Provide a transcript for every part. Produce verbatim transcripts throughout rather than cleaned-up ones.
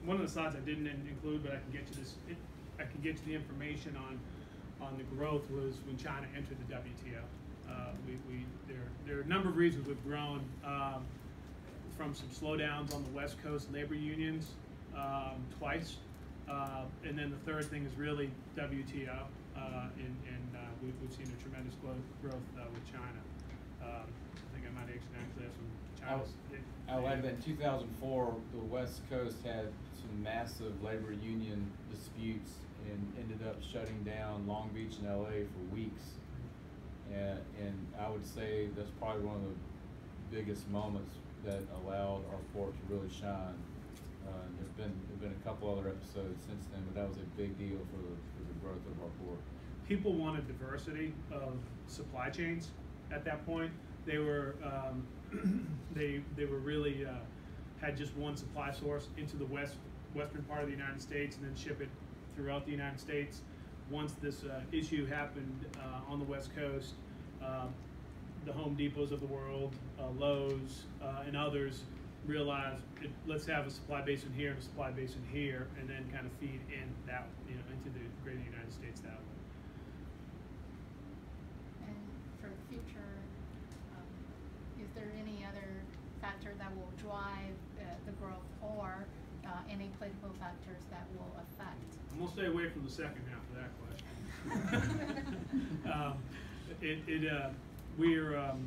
one of the slides I didn't in- include, but I can get to this. It, I can get to the information on on the growth was when China entered the W T O. Uh, we, we there there are a number of reasons we've grown um, from some slowdowns on the West Coast labor unions um, twice, uh, and then the third thing is really W T O, uh, and, and uh, we, we've seen a tremendous growth, growth uh, with China. Um, I think I might actually have some China's. I'll add that in two thousand four, the West Coast had some massive labor union disputes and ended up shutting down Long Beach and L A for weeks. And, and I would say that's probably one of the biggest moments that allowed our port to really shine. Uh, there's been there've been a couple other episodes since then, but that was a big deal for the, for the growth of our port. People wanted diversity of supply chains at that point. They were um, they they were really uh, had just one supply source into the west western part of the United States and then ship it throughout the United States. Once this uh, issue happened uh, on the West Coast, uh, the Home Depots of the world, uh, Lowe's, uh, and others realized it, let's have a supply basin here and a supply basin here, and then kind of feed in that you know into the greater United States that way. And for the future, um, is there any other factor that will drive uh, the growth, or uh, any political factors that will affect? I'm gonna stay away from the second half of that question. um, it, it uh, we're um,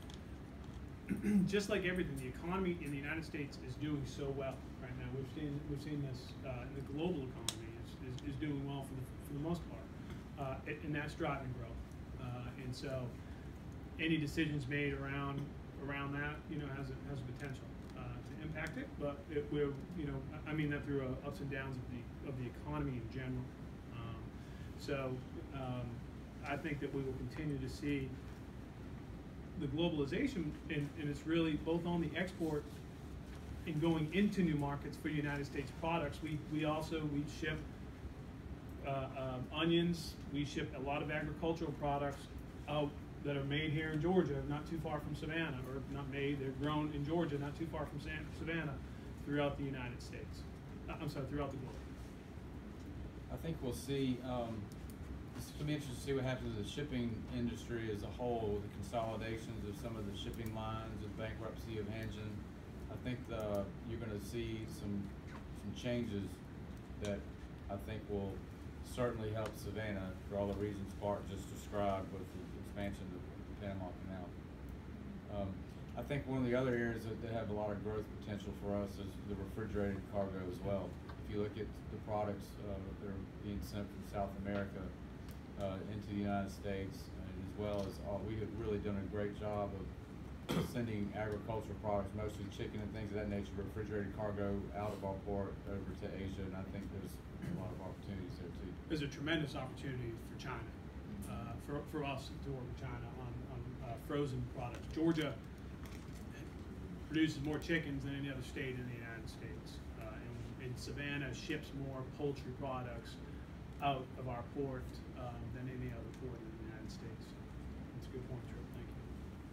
just like everything. The economy in the United States is doing so well right now. We've seen we've seen this. Uh, the global economy is, is, is doing well for the for the most part, uh, and that's driving growth. Uh, and so, any decisions made around around that, you know, has a, has a potential uh, to impact it. But it, we're, you know, I mean that through uh, ups and downs of the of the economy in general. Um, so, um, I think that we will continue to see the globalization, and, and it's really both on the export and going into new markets for United States products. We we also we ship uh, um, onions. We ship a lot of agricultural products out that are made here in Georgia, not too far from Savannah, or not made, they're grown in Georgia, not too far from Savannah, throughout the United States. Uh, I'm sorry, throughout the globe. I think we'll see, um, it's going to be interesting to see what happens to the shipping industry as a whole, the consolidations of some of the shipping lines, the bankruptcy of Hanjin. I think the, you're going to see some, some changes that I think will certainly help Savannah for all the reasons Bart just described with the expansion of the Panama Canal. Um, I think one of the other areas that, that have a lot of growth potential for us is the refrigerated cargo as well. If you look at the products uh, that are being sent from South America uh, into the United States, and as well as all, we have really done a great job of sending agricultural products, mostly chicken and things of that nature, refrigerated cargo out of our port over to Asia, and I think there's a lot of opportunities there too. There's a tremendous opportunity for China, uh, for, for us to work with China on, on uh, frozen products. Georgia produces more chickens than any other state in the United States, uh, and, and Savannah ships more poultry products out of our port um, than any other port in the United States. That's a good point, Trip. Thank you.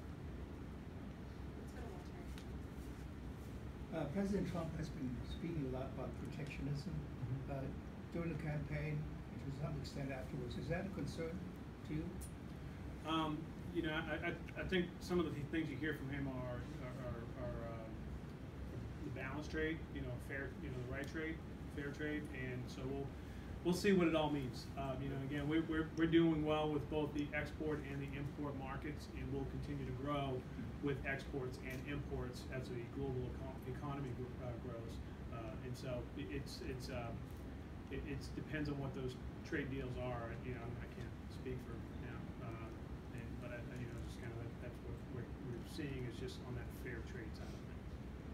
Uh, President Trump has been speaking a lot about protectionism uh, during the campaign and to some extent afterwards. Is that a concern to you? Um, you know, I, I, I think some of the things you hear from him are are, are, are uh, the balanced trade, you know, fair, you know, the right trade, fair trade, and so we'll we'll see what it all means. Um, you know, again, we're, we're we're doing well with both the export and the import markets, and we'll continue to grow with exports and imports as the global econ economy uh, grows. Uh, and so it's it's um, it it's depends on what those trade deals are. You know, I can't speak for now, uh, and, but I, you know, just kind of that's what we're, we're seeing is just on that fair trade side of things.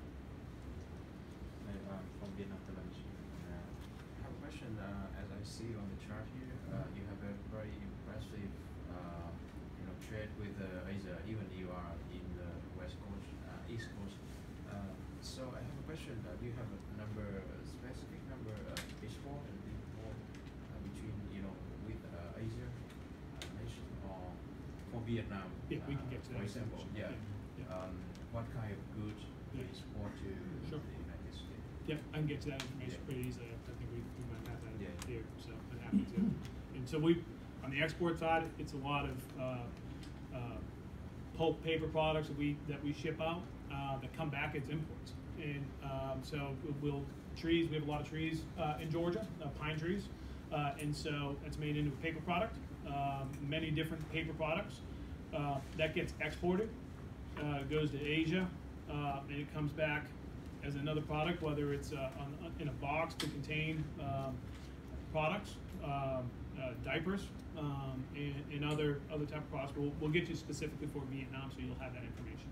Um, from Vietnam Television. Uh, I have a question. Uh, as I see on the chart here, uh, you have a very impressive uh, you know, trade with uh, Asia, even you are in the West Coast, uh, East Coast. Uh, so I have a question. Uh, do you have a number, a specific number of export and import uh, between, you know, with uh, Asia uh, nation or for Vietnam? Yeah, we can uh, get to that. For example, yeah. yeah. yeah. Um, what kind of goods Yeah. we export to Sure. the United States? Yep, I can get you that information Yeah. pretty easily. I think we, we might have that Yeah. here, so I'm happy to. And so we, on the export side, it's a lot of, uh, uh, pulp paper products that we, that we ship out, uh, that come back as imports. And, um, so we'll, trees, we have a lot of trees, uh, in Georgia, uh, pine trees. Uh, and so it's made into a paper product, um, many different paper products. Uh, that gets exported, uh, goes to Asia, uh, and it comes back as another product, whether it's uh, on, in a box to contain um, products, um, uh, diapers, um, and, and other other type of products. We'll, we'll get you specifically for Vietnam, so you'll have that information.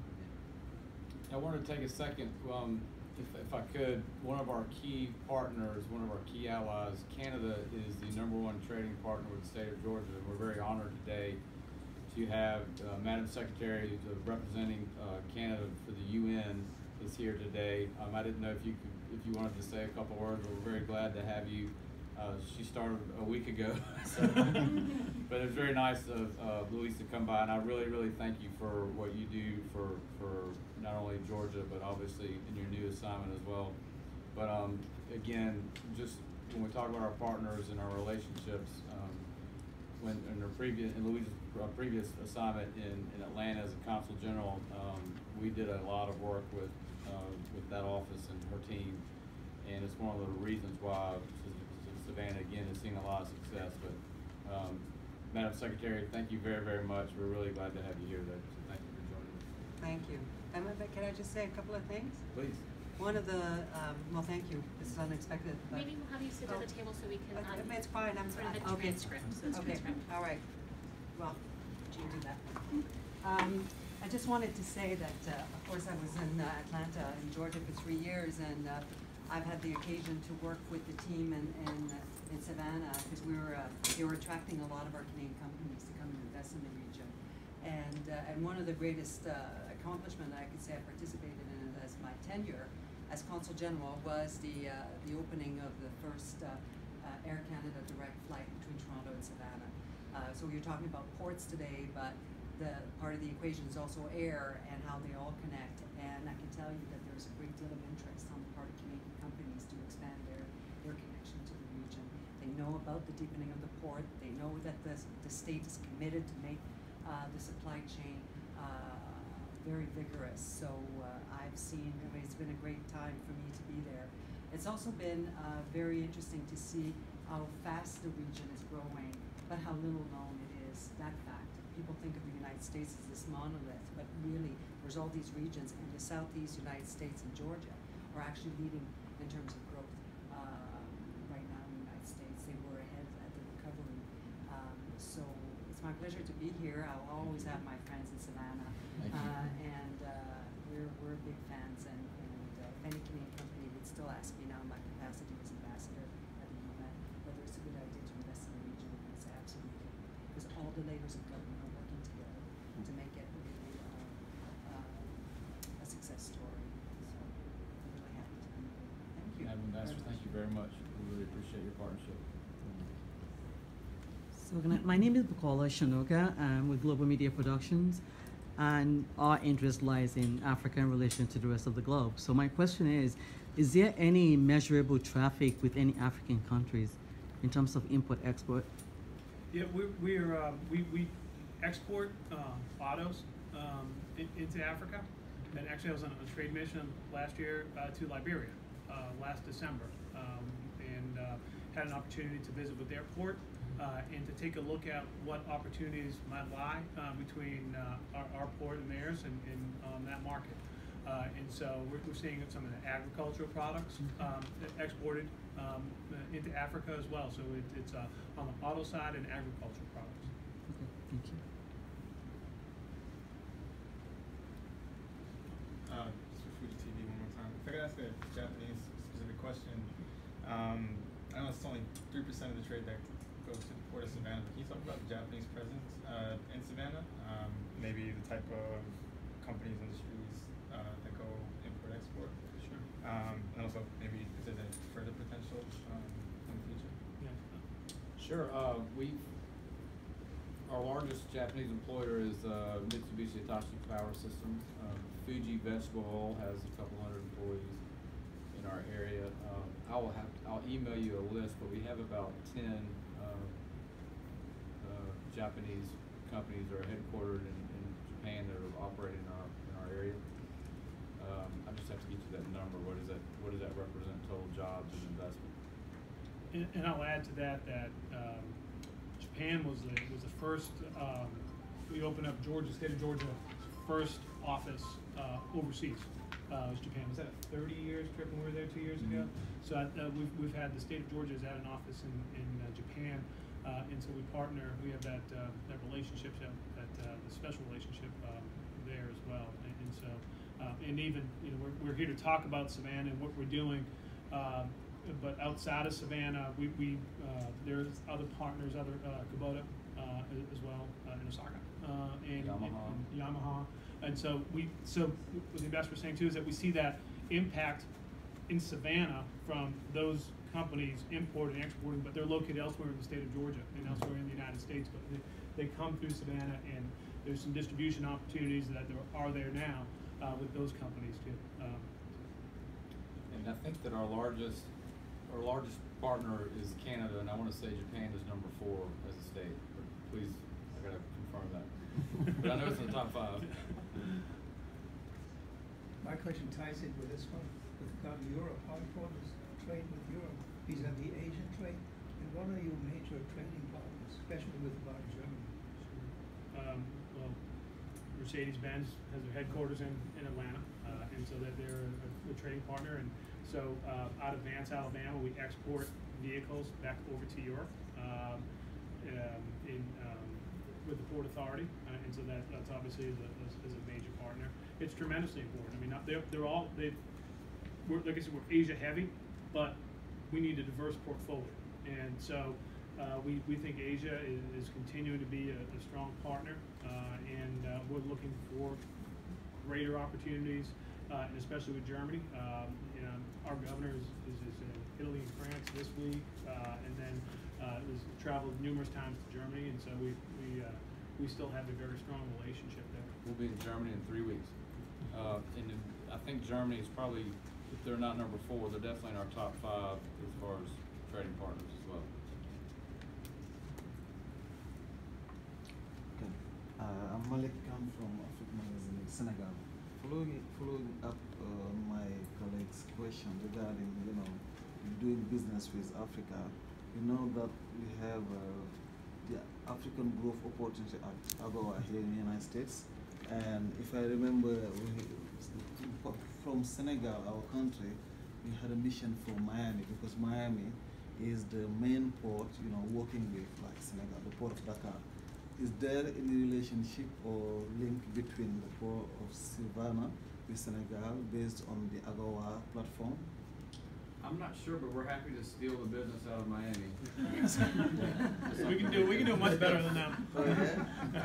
I wanted to take a second, um, if, if I could, one of our key partners, one of our key allies, Canada, is the number one trading partner with the state of Georgia. And we're very honored today to have uh, Madam Secretary uh, representing uh, Canada for the U N is here today. Um, I didn't know if you could, if you wanted to say a couple words. We're very glad to have you. Uh, she started a week ago, so, but it was very nice of uh, Louise to come by, and I really, really thank you for what you do for for not only Georgia, but obviously in your new assignment as well. But um, again, just when we talk about our partners and our relationships, um, when in her previous, in Louise's uh, previous assignment in, in Atlanta as a consul general, um, we did a lot of work with uh, with that office and her team, and it's one of the reasons why Savannah again has seen a lot of success. But um, Madam Secretary, thank you very, very much. We're really glad to have you here today. So thank you for joining us. Thank you. Emma, but can I just say a couple of things? Please. One of the, um, well, thank you. This is unexpected. But Maybe we'll have you sit Oh. at the table so we can. Uh, um, It's fine. I'm sort of a okay. transcript, so it's Okay. transcript. All right. Well, you do that. Um, I just wanted to say that, uh, of course, I was in uh, Atlanta in Georgia for three years, and uh, I've had the occasion to work with the team in, in, in Savannah because we were uh, they were attracting a lot of our Canadian companies to come and invest in the region, and uh, and one of the greatest uh, accomplishment I could say I participated in it as my tenure as Consul General was the uh, the opening of the first uh, uh, Air Canada direct flight between Toronto and Savannah. Uh, so we were talking about ports today, but the part of the equation is also air and how they all connect. And I can tell you that there's a great deal of interest on the part of Canadian companies to expand their, their connection to the region. They know about the deepening of the port. They know that the, the state is committed to make uh, the supply chain uh, very vigorous. So uh, I've seen, I mean, it's been a great time for me to be there. It's also been uh, very interesting to see how fast the region is growing, but how little known it is, that fact. People think of the United States as this monolith, but really there's all these regions, and the Southeast United States and Georgia are actually leading in terms of growth uh, right now in the United States. They were ahead at the recovery. Um, so it's my pleasure to be here. I'll always have my friends in Savannah, Thank you. uh, and uh, we're, we're big fans, and, and uh, if any Canadian company would still ask me now in my capacity as ambassador at the U N whether it's a good idea to invest in the region, and I say absolutely, because all the layers of government are working together to make it really uh, uh, a success story. So I'm really happy to be here. Thank you. Madam Ambassador, thank you very much. We really appreciate your partnership. So good night. My name is Bukola Shanoga. I'm with Global Media Productions, and our interest lies in Africa in relation to the rest of the globe. So my question is, is there any measurable traffic with any African countries in terms of import-export? Yeah, we, we're, uh, we, we export, um, autos, um, in, into Africa. And actually I was on a trade mission last year, uh, to Liberia, uh, last December. Um, and, uh, had an opportunity to visit with their port, uh, and to take a look at what opportunities might lie, uh, between, uh, our, our port and theirs and, and, um, that market. Uh, and so we're, we're seeing some of the agricultural products, um, exported, um, into Africa as well. So it, it's, uh, on the auto side and agricultural products. Okay, thank you. Uh, just for Fuji T V one more time. If I could ask a Japanese specific question, um, I know it's only three percent of the trade that goes to the port of Savannah, but can you talk about the Japanese presence uh, in Savannah? Um, maybe the type of companies, industries uh, that go import export. Sure. Um, and also maybe if there's any further potential um, in the future. Yeah. Sure. Uh, we our largest Japanese employer is uh, Mitsubishi Hitachi Power Systems. Um, Fuji Vegetable Oil has a couple hundred employees, in our area. Um, I will have, I'll email you a list, but we have about ten, um, uh, Japanese companies that are headquartered in, in Japan that are operating in our, in our area. Um, I just have to get you that number. What does that, what does that represent total jobs and investment? And, and I'll add to that that um, Japan was the was the first. Um, we opened up Georgia, state of Georgia, first office uh, overseas. Uh, was Japan. Was that a thirty years trip when we were there two years ago? Mm-hmm. So uh, we've we've had the state of Georgia has had an office in in uh, Japan, uh, and so we partner. We have that uh, that relationship, that, that uh, the special relationship um, there as well. And, and so, uh, and even you know we're we're here to talk about Savannah and what we're doing. Um, But outside of Savannah, we, we uh, there's other partners, other uh, Kubota uh, as well uh, in Osaka uh, and Yamaha. And, and Yamaha, and so we so what the ambassador was saying too is that we see that impact in Savannah from those companies importing and exporting, but they're located elsewhere in the state of Georgia and elsewhere in the United States. But they, they come through Savannah, and there's some distribution opportunities that there are there now uh, with those companies too. Um, And I think that our largest, our largest partner is Canada, and I want to say Japan is number four as a state. But please, I gotta confirm that. But I know it's in the top five. My question ties in with this one, with regard to Europe. How important is trade with Europe vis-a-vis Asian trade? And what are your major trading partners, especially with regard to Germany? Um, well, Mercedes-Benz has their headquarters in, in Atlanta, uh, and so that they're a, a trading partner. And so uh, out of Vance, Alabama, we export vehicles back over to Europe um, um, in, um, with the Port Authority, uh, and so that, that's obviously is a, is, is a major partner. It's tremendously important. I mean, not, they're, they're all, they, we're, like I said, we're Asia heavy, but we need a diverse portfolio. And so uh, we, we think Asia is, is continuing to be a, a strong partner, uh, and uh, we're looking for greater opportunities, uh, and especially with Germany. Um, you know, our governor is, is, is in Italy and France this week, uh, and then uh, has traveled numerous times to Germany, and so we we uh, we still have a very strong relationship there. We'll be in Germany in three weeks. Uh, and in, I think Germany is probably, if they're not number four, they're definitely in our top five as far as trading partners as well. Okay. Uh, I'm Malik Khan from African Magazine in Senegal. Following, following up uh, my colleague's question regarding, you know, doing business with Africa, you know that we have uh, the African Growth Opportunity Act, AGOA, here in the United States. And if I remember, we, from Senegal, our country, we had a mission for Miami, because Miami is the main port, you know, working with like Senegal, the port of Dakar. Is there any relationship or link between the port of Savannah with Senegal based on the AGOA platform? I'm not sure, but we're happy to steal the business out of Miami. we can do we can do much better than them. Oh, yeah?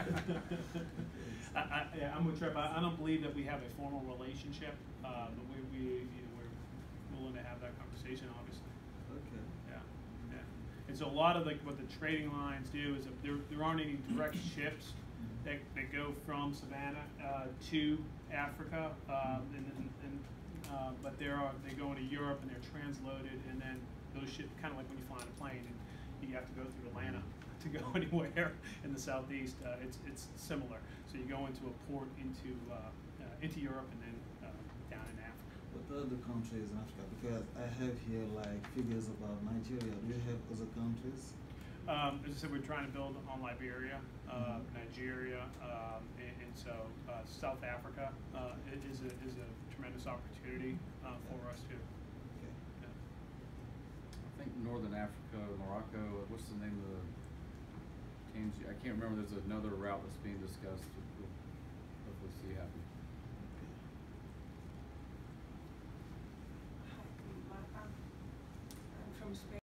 I, I, yeah, I'm with Trip. I, I don't believe that we have a formal relationship, uh, but we, we you know, we're willing to have that conversation, obviously. Okay. Yeah, yeah. And so a lot of like what the trading lines do is that there there aren't any direct ships that, that go from Savannah uh, to Africa, uh, and, and, and uh, but there are they go into Europe and they're transloaded, and then those ships kind of like when you fly on a plane and you have to go through Atlanta to go anywhere in the southeast. Uh, it's it's similar. So you go into a port into uh, uh, into Europe and then uh, down in Africa. What are the countries in Africa? Because I have here like figures about Nigeria. Do you have other countries? Um, as I said, we're trying to build on Liberia, uh, Mhm. Nigeria, um, and, and so uh, South Africa uh, is a is a tremendous opportunity uh, for us too. Okay. Yeah. I think Northern Africa, Morocco, what's the name of the Tangi- I can't remember, there's another route that's being discussed with